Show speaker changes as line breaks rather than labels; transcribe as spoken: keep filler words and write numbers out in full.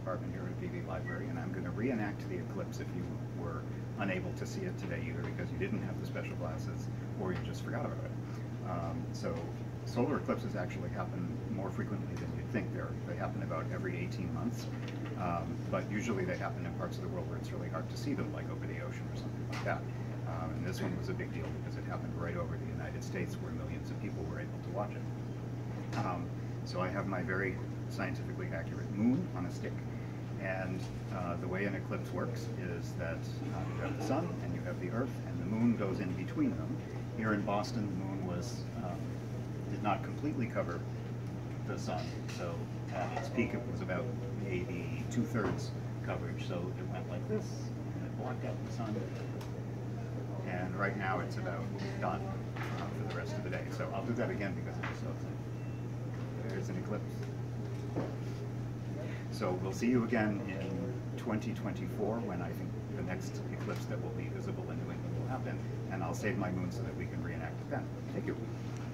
department here at V V Library, and I'm going to reenact the eclipse if you were unable to see it today, either because you didn't have the special glasses or you just forgot about it. Um, so solar eclipses actually happen more frequently than you'd think. They're, they happen about every eighteen months, um, but usually they happen in parts of the world where it's really hard to see them, like over the ocean or something like that. Um, and this one was a big deal because it happened right over the United States, where millions of people were able to watch it. Um, so I have my very scientifically accurate moon on a stick, and uh, the way an eclipse works is that uh, you have the sun and you have the earth, and the moon goes in between them. Here in Boston, the moon was um, did not completely cover the sun, so at its peak it was about maybe two-thirds coverage, so it went like this, and it blocked out the sun, and right now it's about done uh, for the rest of the day. So I'll do that again because it was so exciting. There's an eclipse. So we'll see you again in twenty twenty-four, when I think the next eclipse that will be visible in New England will happen, and I'll save my moon so that we can reenact it then. Thank you.